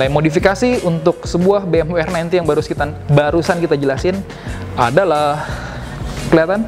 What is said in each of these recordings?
Nilai modifikasi untuk sebuah BMW R90 yang barusan kita jelasin adalah, kelihatan?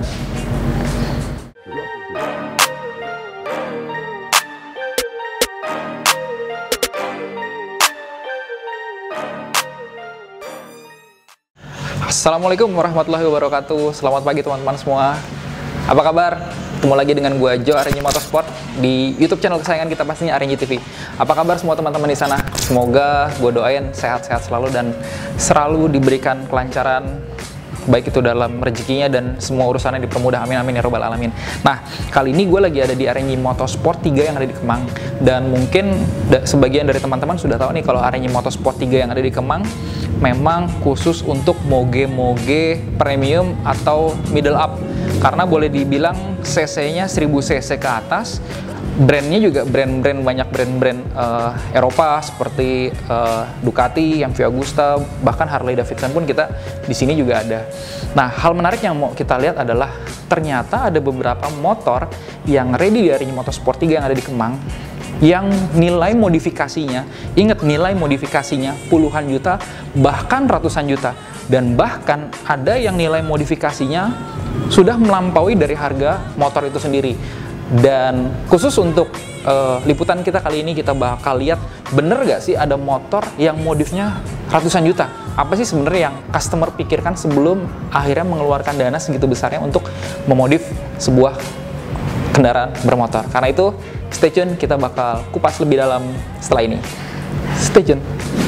Assalamualaikum warahmatullahi wabarakatuh. Selamat pagi teman-teman semua. Apa kabar? Ketemu lagi dengan gue Jo RNG Motorsport di YouTube channel kesayangan kita pastinya RNG TV. Apa kabar semua teman-teman di sana? Semoga gue doain sehat-sehat selalu dan selalu diberikan kelancaran, baik itu dalam rezekinya dan semua urusannya dipermudah, amin amin ya robbal alamin. Nah, kali ini gue lagi ada di RNG Motorsport 3 yang ada di Kemang. Dan mungkin sebagian dari teman-teman sudah tahu nih kalau RNG Motorsport 3 yang ada di Kemang memang khusus untuk moge-moge premium atau middle up. Karena boleh dibilang cc-nya 1000 cc ke atas. Brandnya juga banyak brand-brand Eropa seperti Ducati, MV Agusta, bahkan Harley Davidson pun kita di sini juga ada. Nah, hal menarik yang mau kita lihat adalah ternyata ada beberapa motor yang ready di RNG Motorsport 3 yang ada di Kemang yang nilai modifikasinya, ingat nilai modifikasinya puluhan juta, bahkan ratusan juta. Dan bahkan ada yang nilai modifikasinya sudah melampaui dari harga motor itu sendiri. Dan khusus untuk liputan kita kali ini kita bakal lihat bener gak sih ada motor yang modifnya ratusan juta. Apa sih sebenarnya yang customer pikirkan sebelum akhirnya mengeluarkan dana segitu besarnya untuk memodif sebuah kendaraan bermotor. Karena itu stay tune, kita bakal kupas lebih dalam setelah ini. Stay tune.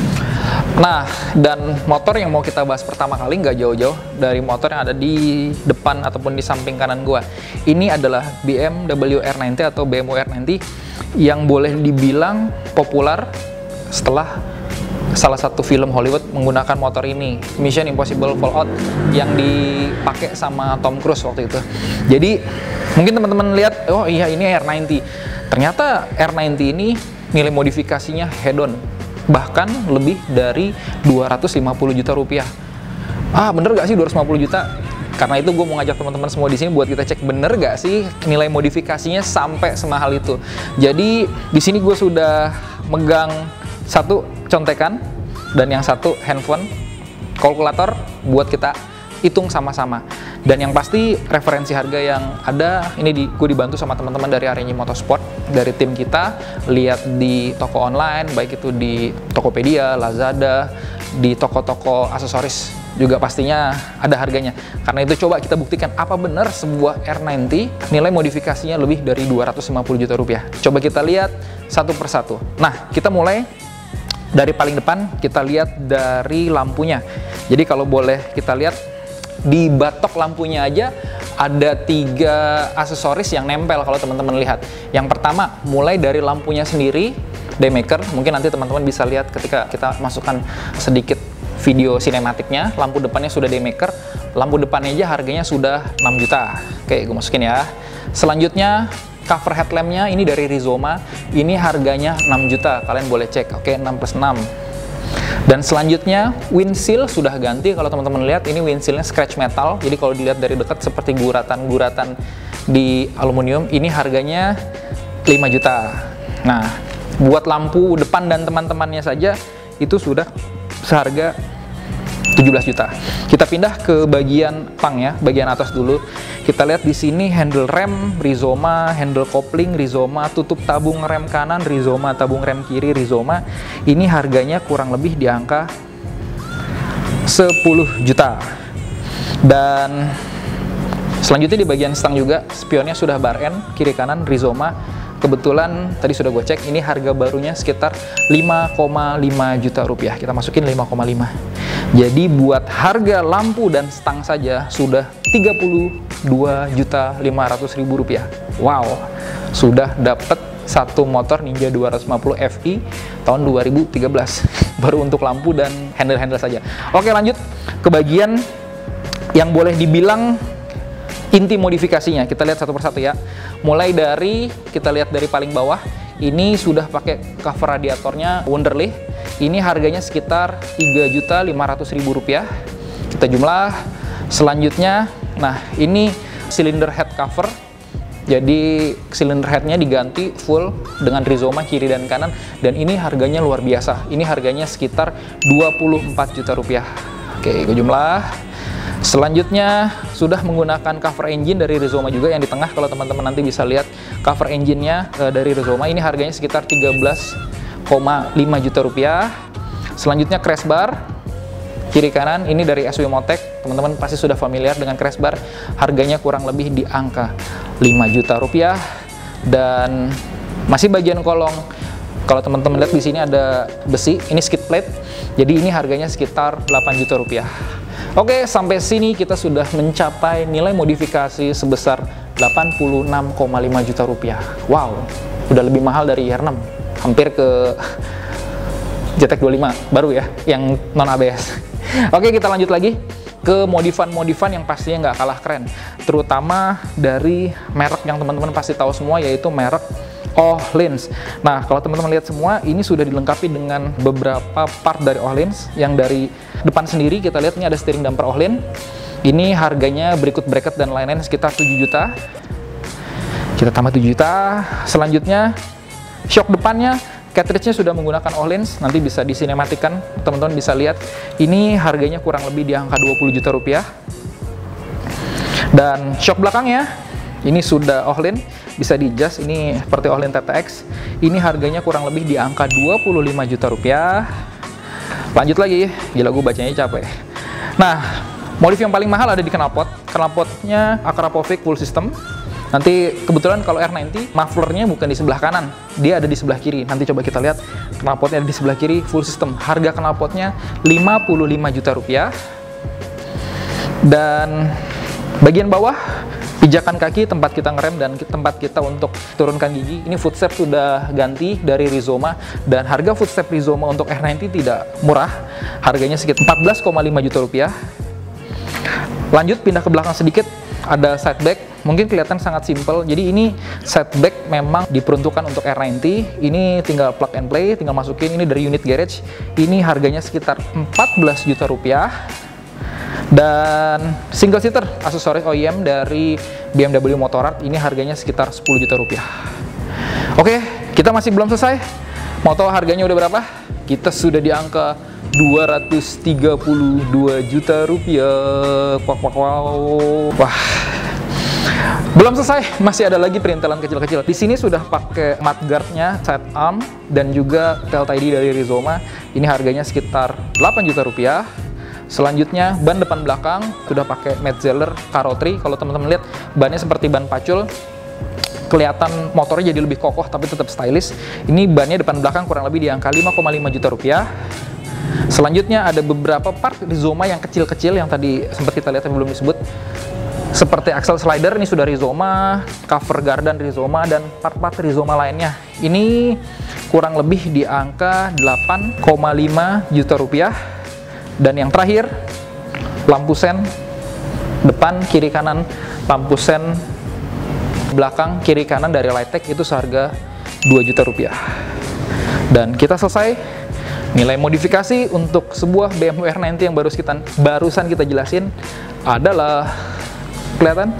Nah, dan motor yang mau kita bahas pertama kali nggak jauh-jauh dari motor yang ada di depan ataupun di samping kanan gua. Ini adalah BMW R90 atau BMW R90 yang boleh dibilang populer setelah salah satu film Hollywood menggunakan motor ini, Mission Impossible Fallout, yang dipakai sama Tom Cruise waktu itu. Jadi mungkin teman-teman lihat, oh iya ini R90. Ternyata R90 ini nilai modifikasinya head-on, bahkan lebih dari 250 juta rupiah. Ah, bener gak sih 250 juta? Karena itu gue mau ngajak teman-teman semua di sini buat kita cek bener gak sih nilai modifikasinya sampai semahal itu. Jadi di sini gue sudah megang satu contekan dan yang satu handphone, kalkulator buat kita hitung sama-sama. Dan yang pasti referensi harga yang ada ini gue dibantu sama teman-teman dari RNG Motorsport, dari tim kita. Lihat di toko online, baik itu di Tokopedia, Lazada, di toko-toko aksesoris juga pastinya ada harganya. Karena itu coba kita buktikan apa benar sebuah R90 nilai modifikasinya lebih dari 250 juta rupiah. Coba kita lihat satu persatu. Nah, kita mulai dari paling depan, kita lihat dari lampunya. Jadi kalau boleh kita lihat di batok lampunya aja ada 3 aksesoris yang nempel kalau teman-teman lihat. Yang pertama, mulai dari lampunya sendiri, daymaker. Mungkin nanti teman-teman bisa lihat ketika kita masukkan sedikit video sinematiknya. Lampu depannya sudah daymaker. Lampu depannya aja harganya sudah 6 juta. Oke, gue masukin ya. Selanjutnya, cover headlampnya ini dari Rizoma. Ini harganya 6 juta. Kalian boleh cek. Oke, 6 plus 6. Dan selanjutnya windshield sudah ganti. Kalau teman-teman lihat ini windshieldnya scratch metal. Jadi kalau dilihat dari dekat seperti guratan-guratan di aluminium. Ini harganya 5 juta. Nah, buat lampu depan dan teman-temannya saja itu sudah seharga 17 juta. Kita pindah ke bagian pang ya, bagian atas dulu. Kita lihat di sini handle rem Rizoma, handle kopling Rizoma, tutup tabung rem kanan Rizoma, tabung rem kiri Rizoma. Ini harganya kurang lebih di angka 10 juta. Dan selanjutnya di bagian stang juga spionnya sudah bar N, kiri kanan Rizoma. Kebetulan tadi sudah gue cek, ini harga barunya sekitar 5,5 juta rupiah. Kita masukin 5,5. Jadi buat harga lampu dan stang saja sudah 32.500.000 rupiah. Wow, sudah dapat satu motor Ninja 250 Fi tahun 2013. Baru untuk lampu dan handle-handle saja. Oke, lanjut ke bagian yang boleh dibilang inti modifikasinya. Kita lihat satu persatu ya. Mulai dari, kita lihat dari paling bawah, ini sudah pakai cover radiatornya Wonderly. Ini harganya sekitar 3.500.000 rupiah. Kita jumlah. Selanjutnya, nah ini cylinder head cover Jadi silinder headnya diganti full dengan Rizoma kiri dan kanan, dan ini harganya luar biasa. Ini harganya sekitar 24 juta rupiah. Oke, gue jumlah. Selanjutnya sudah menggunakan cover engine dari Rizoma juga yang di tengah. Kalau teman-teman nanti bisa lihat cover engine-nya dari Rizoma, ini harganya sekitar 13,5 juta rupiah. Selanjutnya crash bar kiri kanan, ini dari SW Motek. Teman-teman pasti sudah familiar dengan crash bar. Harganya kurang lebih di angka 5 juta rupiah. Dan masih bagian kolong, kalau teman-teman lihat di sini ada besi, ini skid plate. Jadi ini harganya sekitar 8 juta rupiah. Oke, sampai sini kita sudah mencapai nilai modifikasi sebesar 86,5 juta rupiah. Wow, udah lebih mahal dari IR6. Hampir ke JTEC 25 baru ya, yang non ABS. Oke, kita lanjut lagi ke modifan-modifan yang pastinya nggak kalah keren, terutama dari merek yang teman-teman pasti tahu semua, yaitu merek Öhlins. Nah, kalau teman-teman lihat semua, ini sudah dilengkapi dengan beberapa part dari Öhlins. Yang dari depan sendiri kita lihat ini ada steering damper Öhlins. Ini harganya berikut bracket dan lain-lain sekitar 7 juta. Kita tambah 7 juta. Selanjutnya, shock depannya, cartridge-nya sudah menggunakan Öhlins. Nanti bisa disinematikan, teman-teman bisa lihat. Ini harganya kurang lebih di angka 20 juta rupiah. Dan shock belakangnya, ini sudah Öhlins, bisa di-adjust. Ini seperti Öhlins TTX. Ini harganya kurang lebih di angka 25 juta rupiah. Lanjut lagi, gila gue bacanya capek. Nah, modif yang paling mahal ada di knalpot. Knalpotnya Akrapovic full system. Nanti kebetulan kalau R90 mufflernya bukan di sebelah kanan, dia ada di sebelah kiri. Nanti coba kita lihat, knalpotnya ada di sebelah kiri full system. Harga knalpotnya 55 juta rupiah. Dan bagian bawah, pijakan kaki, tempat kita ngerem dan tempat kita untuk turunkan gigi, ini footstep sudah ganti dari Rizoma. Dan harga footstep Rizoma untuk R90 tidak murah, harganya sekitar 14,5 juta rupiah. Lanjut pindah ke belakang sedikit, ada side back. Mungkin kelihatan sangat simple. Jadi ini side back memang diperuntukkan untuk R90. Ini tinggal plug and play, tinggal masukin. Ini dari unit garage. Ini harganya sekitar 14 juta rupiah. Dan single seater aksesoris OEM dari BMW Motorrad, ini harganya sekitar 10 juta rupiah. Oke, kita masih belum selesai. Mau tahu harganya udah berapa? Kita sudah di angka 232 juta rupiah. Wow. Wah, belum selesai, masih ada lagi perintilan kecil-kecil. Di sini sudah pakai mudguard-nya, side arm, dan juga tail tidy dari Rizoma. Ini harganya sekitar 8 juta rupiah. Selanjutnya, ban depan belakang sudah pakai Metzeler Carrotri. Kalau teman-teman lihat, bannya seperti ban pacul. Kelihatan motornya jadi lebih kokoh tapi tetap stylish. Ini bannya depan belakang kurang lebih di angka 5,5 juta rupiah. Selanjutnya ada beberapa part Rizoma yang kecil-kecil yang tadi sempat kita lihat yang belum disebut. Seperti axle slider, ini sudah Rizoma, cover gardan Rizoma, dan part-part Rizoma lainnya. Ini kurang lebih di angka 8,5 juta rupiah. Dan yang terakhir, lampu sen depan, kiri kanan, lampu sen belakang, kiri kanan dari Lighttech itu seharga 2 juta rupiah. Dan kita selesai. Nilai modifikasi untuk sebuah BMW R90 yang barusan kita jelasin adalah, kelihatan,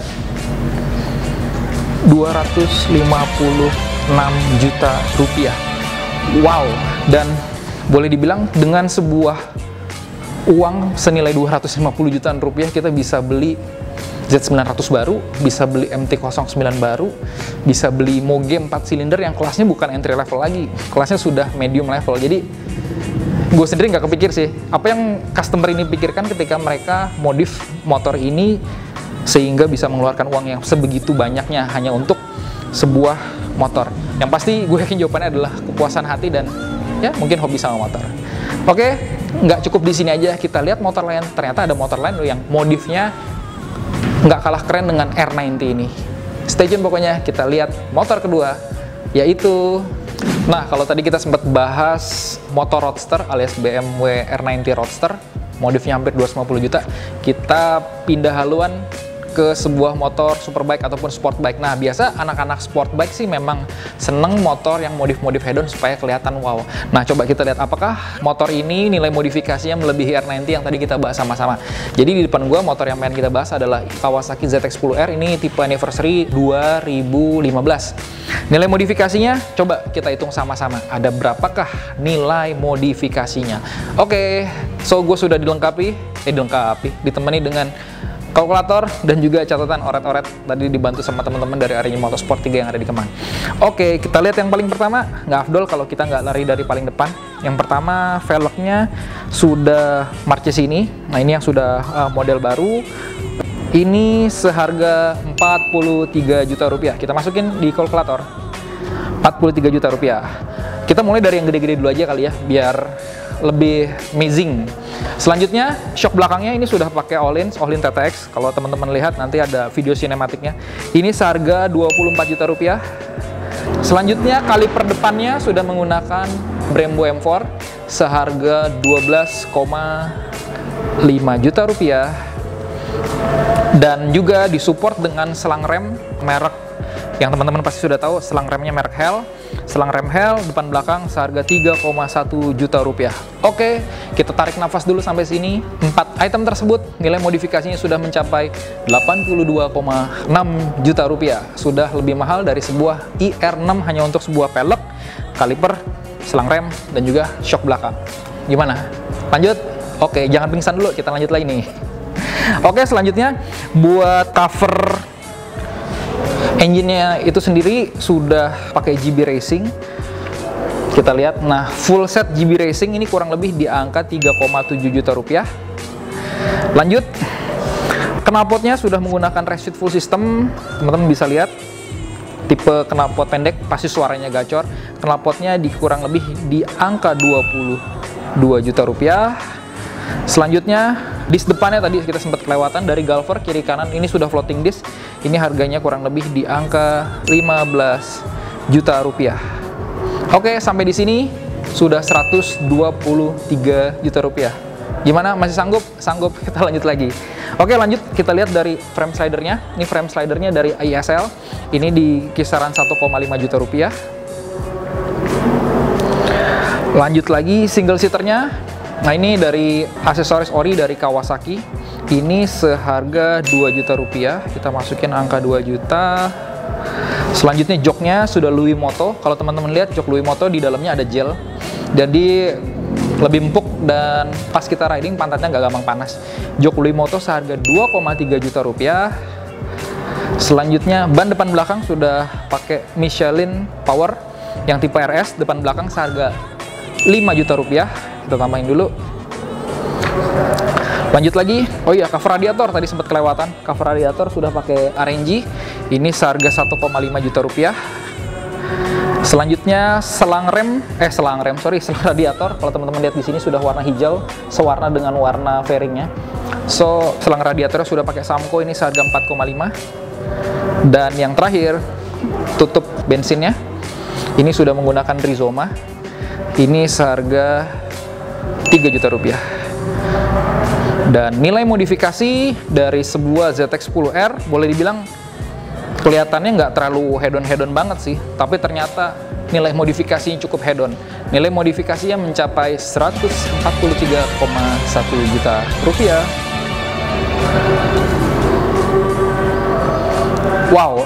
256 juta rupiah. Wow, dan boleh dibilang dengan sebuah uang senilai 250 jutaan rupiah kita bisa beli Z900 baru, bisa beli MT-09 baru, bisa beli Moge 4 silinder yang kelasnya bukan entry level lagi, kelasnya sudah medium level. Jadi gue sendiri nggak kepikir sih, apa yang customer ini pikirkan ketika mereka modif motor ini sehingga bisa mengeluarkan uang yang sebegitu banyaknya hanya untuk sebuah motor. Yang pasti gue yakin jawabannya adalah kepuasan hati dan ya mungkin hobi sama motor. Oke, nggak cukup di sini aja, kita lihat motor lain. Ternyata ada motor lain yang modifnya nggak kalah keren dengan R90 ini. Stay tune pokoknya, kita lihat motor kedua, yaitu, nah kalau tadi kita sempat bahas motor roadster alias BMW R90 Roadster, modifnya hampir 250 juta, kita pindah haluan ke sebuah motor superbike ataupun sport bike. Nah, biasa anak-anak sport bike sih memang seneng motor yang modif-modif head-on supaya kelihatan wow. Nah, coba kita lihat apakah motor ini nilai modifikasinya melebihi R90 yang tadi kita bahas sama-sama. Jadi di depan gua motor yang pengen kita bahas adalah Kawasaki ZX-10R, ini tipe anniversary 2015. Nilai modifikasinya coba kita hitung sama-sama. Ada berapakah nilai modifikasinya? Oke, so gue sudah ditemani dengan kalkulator dan juga catatan oret-oret tadi dibantu sama teman-teman dari Arenji Motorsport 3 yang ada di Kemang. Oke, kita lihat yang paling pertama. Nggak afdol kalau kita nggak lari dari paling depan. Yang pertama, velgnya sudah Marches ini. Nah, ini yang sudah model baru. Ini seharga 43 juta rupiah. Kita masukin di kalkulator. 43 juta rupiah. Kita mulai dari yang gede-gede dulu aja kali ya, biar lebih amazing. Selanjutnya, shock belakangnya ini sudah pakai All-in TTX. Kalau teman-teman lihat nanti ada video sinematiknya. Ini seharga 24 juta rupiah. Selanjutnya, kaliper depannya sudah menggunakan Brembo M4 seharga 12,5 juta rupiah. Dan juga disupport dengan selang rem merek yang teman-teman pasti sudah tahu, selang remnya merek Hell. Selang rem Hell depan belakang seharga 3,1 juta rupiah. Oke, kita tarik nafas dulu sampai sini. 4 item tersebut nilai modifikasinya sudah mencapai 82,6 juta rupiah. Sudah lebih mahal dari sebuah IR6 hanya untuk sebuah pelek, kaliper, selang rem, dan juga shock belakang. Gimana? Lanjut? Oke, jangan pingsan dulu, kita lanjut lagi nih. Oke, selanjutnya buat cover engine-nya itu sendiri sudah pakai GB Racing. Kita lihat, nah full set GB Racing ini kurang lebih di angka 3,7 juta rupiah. Lanjut, knalpotnya sudah menggunakan Reshoot full system. Teman-teman bisa lihat tipe knalpot pendek, pasti suaranya gacor. Knalpotnya di kurang lebih di angka 22 juta rupiah. Selanjutnya, disk depannya tadi kita sempat kelewatan dari Galver kiri kanan, ini sudah floating disk. Ini harganya kurang lebih di angka 15 juta rupiah. Oke, sampai di sini sudah 123 juta rupiah. Gimana? Masih sanggup? Sanggup. Kita lanjut lagi. Oke, lanjut kita lihat dari frame slidernya. Ini frame slidernya dari ISL. Ini di kisaran 1,5 juta rupiah. Lanjut lagi single seaternya. Nah, ini dari aksesoris ori dari Kawasaki. Ini seharga 2 juta rupiah. Kita masukin angka 2 juta. Selanjutnya joknya sudah Louis Moto. Kalau teman-teman lihat jok Louis Moto di dalamnya ada gel. Jadi lebih empuk dan pas kita riding pantatnya nggak gampang panas. Jok Louis Moto seharga 2,3 juta rupiah. Selanjutnya ban depan belakang sudah pakai Michelin Power yang tipe RS, depan belakang seharga 5 juta rupiah. Kita tambahin dulu. Lanjut lagi. Oh iya, cover radiator tadi sempat kelewatan. Cover radiator sudah pakai RNG. Ini seharga 1,5 juta rupiah. Selanjutnya selang radiator. Kalau teman-teman lihat di sini sudah warna hijau, sewarna dengan warna fairingnya. So, selang radiatornya sudah pakai Samco, ini seharga 4,5. Dan yang terakhir, tutup bensinnya. Ini sudah menggunakan Rizoma. Ini seharga 3 juta rupiah. Dan nilai modifikasi dari sebuah ZX-10R boleh dibilang kelihatannya nggak terlalu head-on banget sih, tapi ternyata nilai modifikasinya cukup head-on. Nilai modifikasinya mencapai 143,1 juta rupiah. Wow,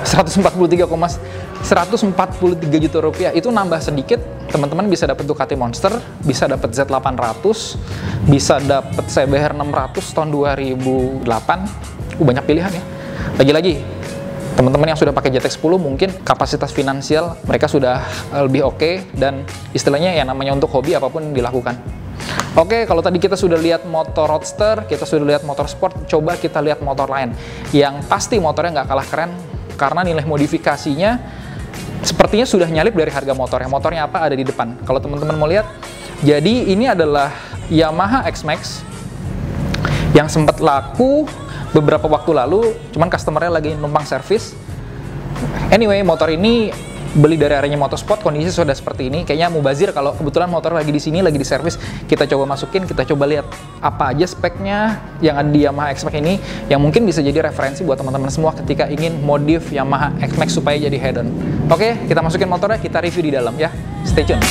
143 juta rupiah. Itu nambah sedikit, teman-teman bisa dapat Ducati Monster, bisa dapat Z800, bisa dapat CBR 600 tahun 2008. Banyak pilihan ya. Lagi-lagi, teman-teman yang sudah pakai ZX-10 mungkin kapasitas finansial mereka sudah lebih oke, dan istilahnya ya namanya untuk hobi apapun dilakukan. Oke, kalau tadi kita sudah lihat motor roadster, kita sudah lihat motor sport, coba kita lihat motor lain yang pasti motornya nggak kalah keren karena nilai modifikasinya sepertinya sudah nyalip dari harga motornya. Motornya apa? Ada di depan. Kalau teman-teman mau lihat, jadi ini adalah Yamaha X-Max yang sempat laku beberapa waktu lalu, cuman customernya lagi numpang servis. Anyway, motor ini beli dari Areanya Motorsport, kondisi sudah seperti ini. Kayaknya mubazir kalau kebetulan motor lagi di sini, lagi di servis, kita coba masukin, kita coba lihat apa aja speknya yang ada di Yamaha X-Max ini, yang mungkin bisa jadi referensi buat teman-teman semua ketika ingin modif Yamaha X-Max supaya jadi head-on. Oke, kita masukin motornya, kita review di dalam ya. Stay tune.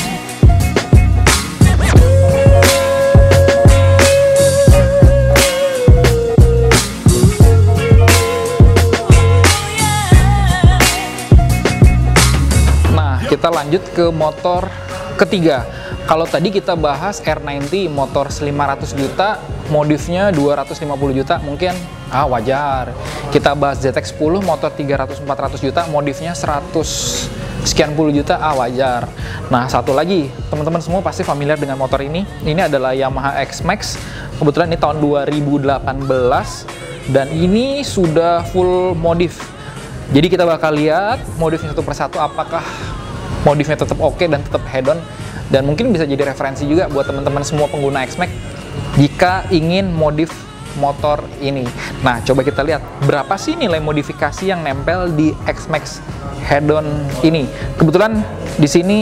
Kita lanjut ke motor ketiga. Kalau tadi kita bahas R90 motor 500 juta, modifnya 250 juta, mungkin wajar. Kita bahas ZX10 motor 300-400 juta, modifnya 100 sekian puluh juta, wajar. Nah, satu lagi, teman-teman semua pasti familiar dengan motor ini. Ini adalah Yamaha X-Max. Kebetulan ini tahun 2018 dan ini sudah full modif. Jadi kita bakal lihat modifnya satu persatu, apakah modifnya tetap oke dan tetap head-on, dan mungkin bisa jadi referensi juga buat teman-teman semua pengguna X-Max jika ingin modif motor ini. Nah, coba kita lihat berapa sih nilai modifikasi yang nempel di X-Max head-on ini. Kebetulan di sini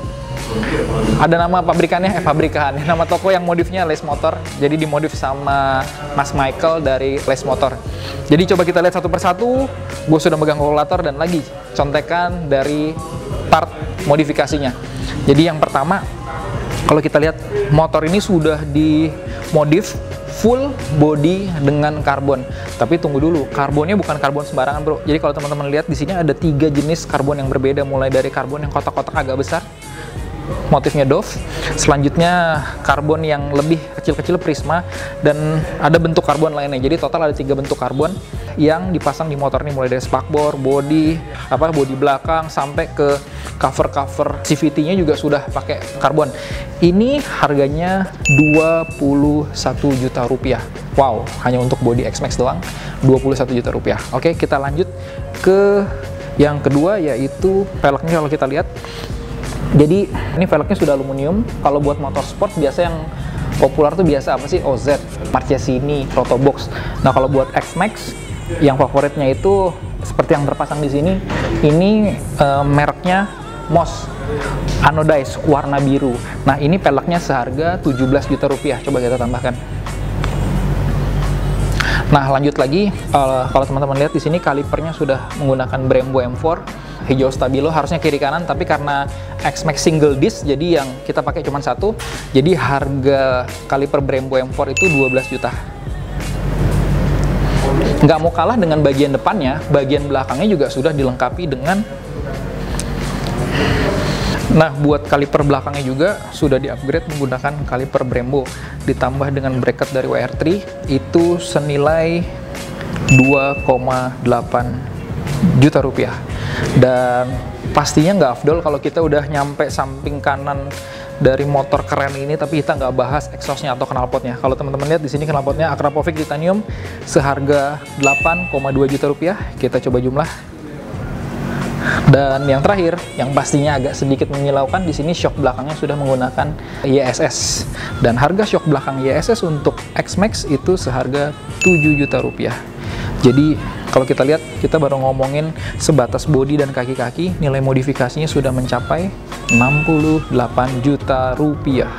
ada nama pabrikannya, nama toko yang modifnya Les Motor, jadi dimodif sama Mas Michael dari Les Motor. Jadi coba kita lihat satu persatu. Gue sudah megang kalkulator dan lagi contekan dari part modifikasinya. Jadi yang pertama, kalau kita lihat motor ini sudah dimodif full body dengan karbon. Tapi tunggu dulu, karbonnya bukan karbon sembarangan, bro. Jadi kalau teman-teman lihat di sini ada 3 jenis karbon yang berbeda, mulai dari karbon yang kotak-kotak agak besar, motifnya Dove, selanjutnya karbon yang lebih kecil-kecil Prisma, dan ada bentuk karbon lainnya. Jadi total ada 3 bentuk karbon yang dipasang di motor ini, mulai dari spakbor, bodi belakang, sampai ke cover CVT-nya juga sudah pakai karbon. Ini harganya 21 juta rupiah. Wow, hanya untuk bodi X-Max doang 21 juta rupiah. Oke, kita lanjut ke yang kedua, yaitu velgnya. Kalau kita lihat, jadi ini velgnya sudah aluminium. Kalau buat motor sport biasa yang populer tuh biasa apa sih? OZ, Marchesini, Protobox. Nah, kalau buat X-Max yang favoritnya itu seperti yang terpasang di sini. Ini mereknya Moss Anodize warna biru. Nah, ini peleknya seharga 17 juta rupiah. Coba kita tambahkan. Nah, lanjut lagi, kalau teman-teman lihat di sini kalipernya sudah menggunakan Brembo M4, hijau stabilo, harusnya kiri kanan, tapi karena X-Max single disc, jadi yang kita pakai cuma satu. Jadi harga kaliper Brembo M4 itu 12 juta. Nggak mau kalah dengan bagian depannya, bagian belakangnya juga sudah dilengkapi dengan, nah, buat kaliper belakangnya juga sudah di-upgrade menggunakan kaliper Brembo, ditambah dengan bracket dari WR3, itu senilai 2,8 juta rupiah. Dan pastinya nggak afdol kalau kita udah nyampe samping kanan dari motor keren ini, tapi kita nggak bahas exhaustnya atau knalpotnya. Kalau teman-teman lihat di sini knalpotnya Akrapovic titanium seharga 8,2 juta rupiah. Kita coba jumlah. Dan yang terakhir, yang pastinya agak sedikit menyilaukan, di sini shock belakangnya sudah menggunakan YSS. Dan harga shock belakang YSS untuk X-Max itu seharga 7 juta rupiah. Jadi kalau kita lihat, kita baru ngomongin sebatas bodi dan kaki-kaki, nilai modifikasinya sudah mencapai 68 juta rupiah.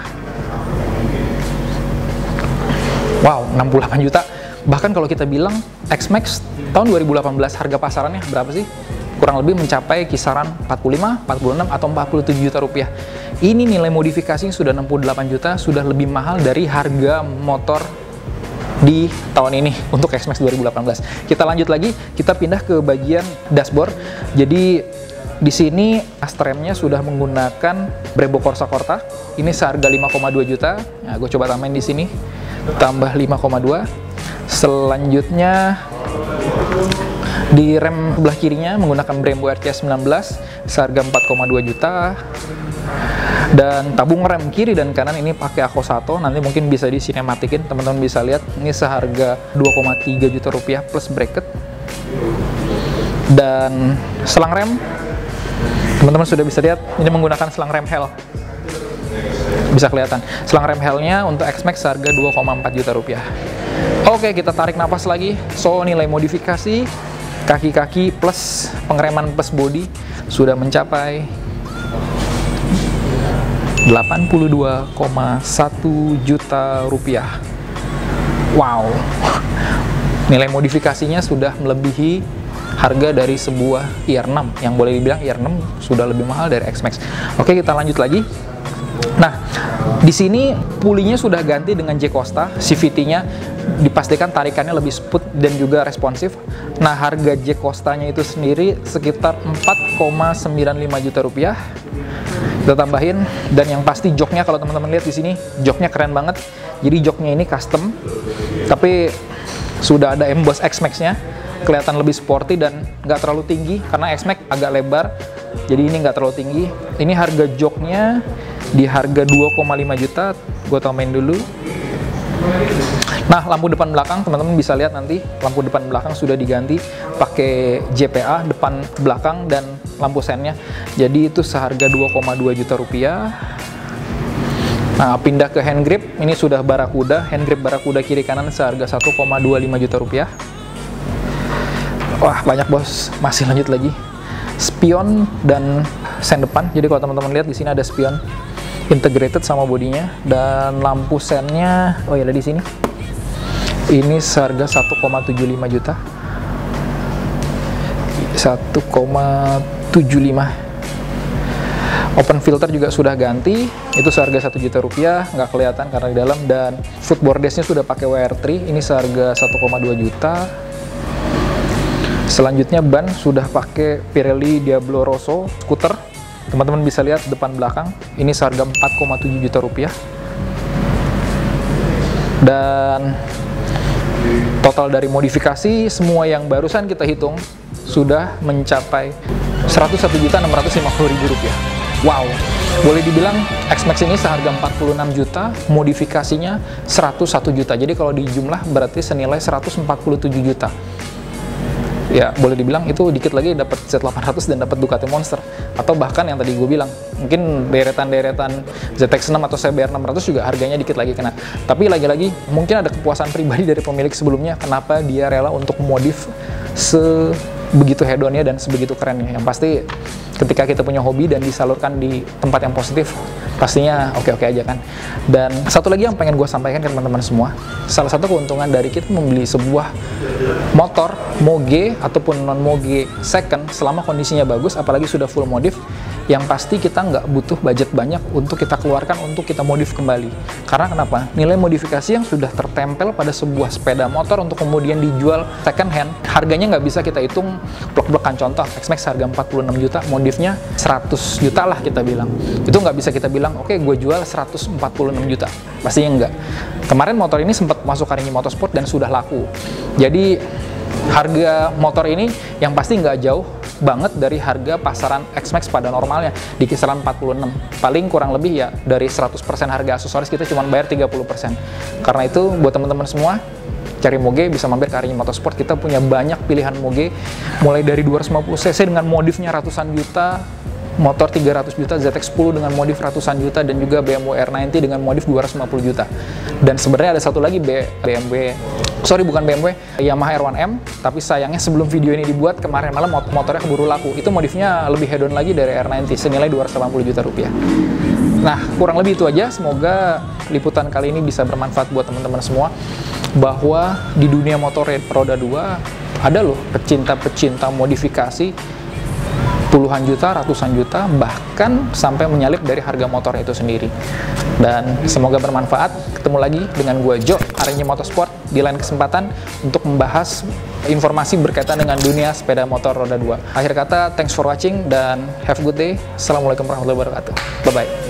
Wow, 68 juta. Bahkan kalau kita bilang X-Max tahun 2018 harga pasarannya berapa sih? Kurang lebih mencapai kisaran 45, 46, atau 47 juta rupiah. Ini nilai modifikasinya sudah 68 juta, sudah lebih mahal dari harga motor di tahun ini untuk X-Max 2018. Kita lanjut lagi, kita pindah ke bagian dashboard. Jadi di sini astremnya sudah menggunakan Brembo Corsa Corta. Ini seharga 5,2 juta. Nah, gue coba tambahin di sini, tambah 5,2. Selanjutnya di rem sebelah kirinya menggunakan Brembo RCS 19 seharga 4,2 juta. Dan tabung rem kiri dan kanan ini pakai Akosato, nanti mungkin bisa di sinematikin, teman-teman bisa lihat. Ini seharga 2,3 juta rupiah plus bracket. Dan selang rem, teman-teman sudah bisa lihat, ini menggunakan selang rem Hell. Bisa kelihatan, selang rem Hell-nya untuk X-Max seharga 2,4 juta rupiah. Oke, kita tarik napas lagi. So, nilai modifikasi kaki-kaki plus pengereman plus body sudah mencapai 82,1 juta rupiah. Wow, nilai modifikasinya sudah melebihi harga dari sebuah IR6, yang boleh dibilang IR6 sudah lebih mahal dari X-Max. Oke, kita lanjut lagi. Nah, di sini pulinya sudah ganti dengan J-Costa, CVT-nya dipastikan tarikannya lebih smooth dan juga responsif. Nah, harga J-Costa-nya itu sendiri sekitar 4,95 juta rupiah. Kita tambahin, dan yang pasti joknya, kalau teman-teman lihat di sini, joknya keren banget. Jadi joknya ini custom, tapi sudah ada emboss X-Max-nya, kelihatan lebih sporty dan nggak terlalu tinggi karena X-Max agak lebar. Jadi ini nggak terlalu tinggi. Ini harga joknya di harga 2,5 juta. Gue tambahin dulu. Nah, lampu depan belakang teman-teman bisa lihat nanti, lampu depan belakang sudah diganti pakai JPA depan belakang dan lampu sennya. Jadi itu seharga 2,2 juta rupiah. Nah, pindah ke hand grip, ini sudah Barakuda, hand grip Barakuda kiri kanan seharga 1,25 juta rupiah. Wah, banyak bos, masih lanjut lagi. Spion dan sen depan. Jadi kalau teman-teman lihat di sini ada spion integrated sama bodinya, dan lampu sennya, oh ya ada di sini. Ini seharga 1,75 juta. 1,75. Open filter juga sudah ganti, itu seharga 1 juta rupiah, nggak kelihatan karena di dalam. Dan footboard dashnya sudah pakai WR3, ini seharga 1,2 juta. Selanjutnya ban sudah pakai Pirelli Diablo Rosso skuter. Teman-teman bisa lihat depan belakang, ini seharga 4,7 juta rupiah. Dan total dari modifikasi semua yang barusan kita hitung sudah mencapai 101.650.000 rupiah. Wow, boleh dibilang X-Max ini seharga 46 juta, modifikasinya 101 juta. Jadi kalau dijumlah berarti senilai 147 juta. Ya, boleh dibilang itu dikit lagi dapat Z800 dan dapat Ducati Monster. Atau bahkan yang tadi gue bilang, mungkin deretan-deretan ZX-6 atau CBR600 juga harganya dikit lagi kena. Tapi lagi-lagi mungkin ada kepuasan pribadi dari pemilik sebelumnya, kenapa dia rela untuk modif sebegitu hedonnya dan sebegitu kerennya. Yang pasti ketika kita punya hobi dan disalurkan di tempat yang positif, pastinya oke-oke aja kan. Dan satu lagi yang pengen gue sampaikan ke teman-teman semua, salah satu keuntungan dari kita membeli sebuah motor moge ataupun non moge second selama kondisinya bagus, apalagi sudah full modif, yang pasti kita nggak butuh budget banyak untuk kita keluarkan untuk kita modif kembali. Karena kenapa? Nilai modifikasi yang sudah tertempel pada sebuah sepeda motor untuk kemudian dijual second hand, harganya nggak bisa kita hitung blok-blokan. Contoh, X-Max harga 46 juta, modifnya 100 juta lah kita bilang. Itu nggak bisa kita bilang, oke gue jual 146 juta. Pastinya nggak. Kemarin motor ini sempat masuk Aringi Motorsport dan sudah laku. Jadi harga motor ini yang pasti nggak jauh banget dari harga pasaran X-Max pada normalnya, di kisaran 46. Paling kurang lebih ya dari 100% harga aksesoris kita cuma bayar 30%. Karena itu buat teman-teman semua, cari moge bisa mampir ke Aringi Motorsport. Kita punya banyak pilihan moge, mulai dari 250cc dengan modifnya ratusan juta, motor 300 juta, ZX-10 dengan modif ratusan juta, dan juga BMW R90 dengan modif 250 juta. Dan sebenarnya ada satu lagi Yamaha R1M, tapi sayangnya sebelum video ini dibuat kemarin malam motornya keburu laku. Itu modifnya lebih hedon lagi dari R90 senilai 280 juta rupiah. Nah, kurang lebih itu aja. Semoga liputan kali ini bisa bermanfaat buat teman-teman semua, bahwa di dunia motor roda 2 ada loh pecinta-pecinta modifikasi puluhan juta, ratusan juta, bahkan sampai menyalip dari harga motor itu sendiri. Dan semoga bermanfaat. Ketemu lagi dengan gue Jo, Aringi Motorsport, di lain kesempatan untuk membahas informasi berkaitan dengan dunia sepeda motor roda 2. Akhir kata, thanks for watching dan have a good day. Assalamualaikum warahmatullahi wabarakatuh. Bye-bye.